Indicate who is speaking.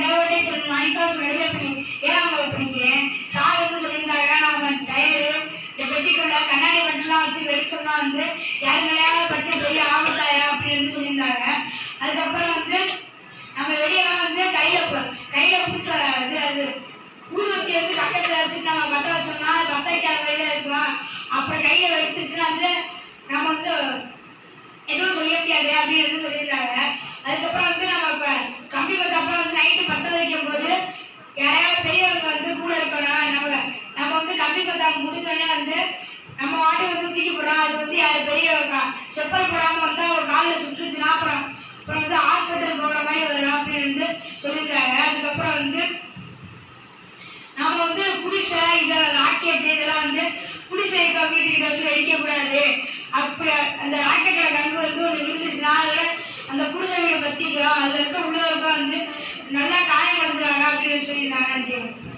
Speaker 1: இன்னொரு சொல்லி மணிக்கா சொல்லி அப்படி ஏன் அவங்க பிடிக்கிறேன் சார் வந்து சொல்லியிருந்தாங்க நான் டயரு பெட்டிக்குள்ள கண்ணாடி வண்டிலாம் வச்சு வெளிச்சோம்னா வந்து யாரு மேலேயாவது பட்டு பெரிய ஆபத்தாயா அப்படின்னு சொல்லியிருந்தாங்க. அதுக்கப்புறம் வந்து நம்ம வெளியெல்லாம் வந்து கையில பிடிச்ச அது ஊதுவத்தி வந்து பக்கத்துல வச்சு நம்ம பத்த வச்சோம்னா பத்த வைக்காத வழியில இருக்கலாம். அப்புறம் கையில எடுத்துச்சுன்னா வந்து நம்ம வந்து எதுவும் சொல்ல முடியாது அப்படின்னு சொல்லியிருந்தாங்க. அதுக்கப்புறம் வந்து நம்ம இப்ப கம்பி பத்த அப்புறம் வந்து நைட்டு பத்த வைக்கும் போது யாராவது பெரியவங்க வந்து கூட இருக்கணும். நம்ம வந்து கம்பி பத்த முடிஞ்சோடனே வந்து நம்ம வாட்டை வந்து தூக்கி போடுறோம். அது வந்து யாரு பெரியவங்க செப்பல் போடாம வந்து அவங்க காலில் சுட்டுச்சுன்னா அப்புறம் வந்து ஹாஸ்பிட்டல் போகிற மாதிரி வரும் அப்படின்னு சொல்லியிருக்காங்க. அதுக்கப்புறம் வந்து நம்ம வந்து புடிசை இதை ராக்கெட்டு இதெல்லாம் வந்து புடிசை வீட்டுக்கிட்ட வச்சு வெடிக்கக்கூடாது. அப்படி அந்த ராக்கெட்டோட கங்கு வந்து ஒன்று விழுந்துச்சுன்னா அதில் அந்த புடிசை வீடு பற்றிக்கும் அதில் இருக்க உள்ளவருக்கும் வந்து நல்லா காயப்படுத்துறாங்க அப்படின்னு சொல்லியிருந்தாங்க.